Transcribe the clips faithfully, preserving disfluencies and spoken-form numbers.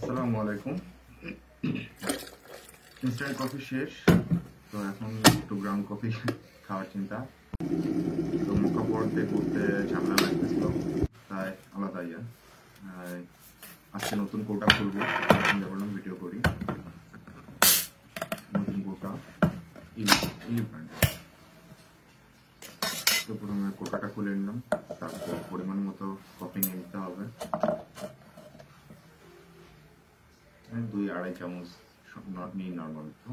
আসসালামু আলাইকুম। Instant coffee শেষ, তো এখন একটু গ্রাউন্ড কফি খাওয়ার চিন্তা। তো মক্কা পড়তে করতে ঝামেলা লাগতেছিল, তাই আলাদা ইয়া আজকে নতুন কোটা খুলবো, বললাম ভিডিও করি। নতুন কোটা ইলি ব্র্যান্ড। তো প্রথমে কোটাটা খুলে নিলাম, তারপর পরিমাণ মতো কফি নিয়ে নিতে হবে। দুই আড়াই চামচ নিই নর্মাল। তো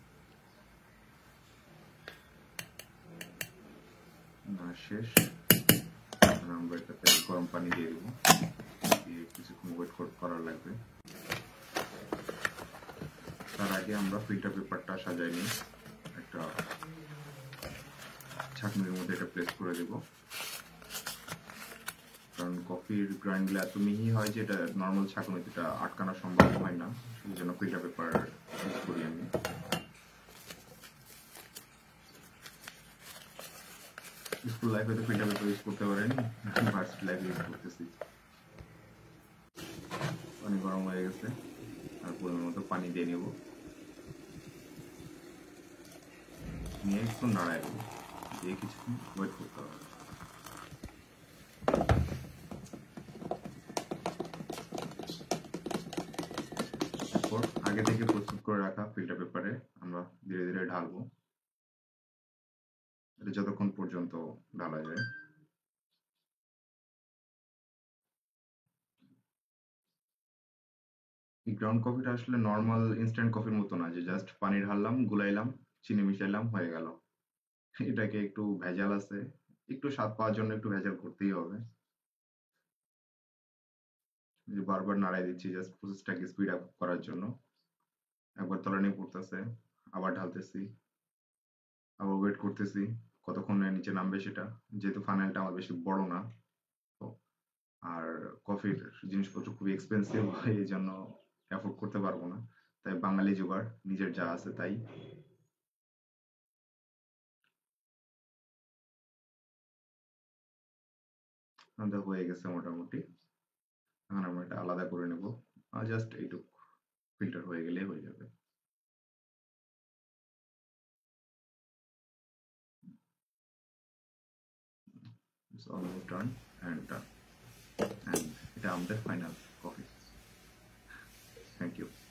না শেষ, আমরা এটাতে গরম পানি দিয়ে দেবো, দিয়ে কিছুক্ষণ ওয়েট করার লাগবে। তার আগে আমরা ফিল্টার পেপারটা সাজাই নিই, একটা ছাঁকনির মধ্যে এটা প্লেস করে দেব, কারণ কফির গ্রাইন্ডগুলো এত মিহি হয় যে এটা নর্মাল ছাঁকনিতে এটা আটকানো সম্ভব হয় না, সেই জন্য ফিল্টার পেপার ইউজ করি আমি। স্কুল লাইফে তো ফিল্টার পেপার ইউজ করতে পারেনি, ভার্সিটি লাইফে ইউজ করতেছি। পানি গরম হয়ে গেছে, আর পরিমাণ মতো পানি দিয়ে নেব, নিয়ে একটু নাড়াই দেবো, দিয়ে কিছুক্ষণ ওয়েট করতে হবে। তারপর আগে থেকে প্রস্তুত করে রাখা ফিল্টার পেপারে আমরা ধীরে ধীরে ঢালবো, এটা যতক্ষণ পর্যন্ত ঢালা যায়। এই গ্রাউন্ড কফিটা আসলে নর্মাল ইনস্ট্যান্ট কফির মতো না যে জাস্ট পানি ঢাললাম, গুলাইলাম, চিনি মিশাইলাম, হয়ে গেল। এটাকে একটু ভেজাল আছে, একটু স্বাদ পাওয়ার জন্য একটু ভেজাল করতেই হবে। যে বারবার নাড়াই দিচ্ছি জাস্ট প্রসেসটাকে স্পিড আপ করার জন্য। একবার তলানি পড়তেছে, আবার ঢালতেছি, আবার ওয়েট করতেছি কতক্ষণে নিচে নামবে সেটা, যেহেতু ফানেলটা আমার বেশি বড় না, আর কফির জিনিসপত্র খুবই এক্সপেন্সিভ, এই জন্য অ্যাফোর্ড করতে পারবো না, তাই বাঙালি জোগাড়, নিজের যা আছে তাই। আমাদের হয়ে গেছে মোটামুটি, এখন আমরা এটা আলাদা করে নেব, জাস্ট এইটুকু ফিল্টার হয়ে গেলেই হয়ে যাবে। It's almost done and done, and এটা আমাদের ফাইনাল কফি। Thank you.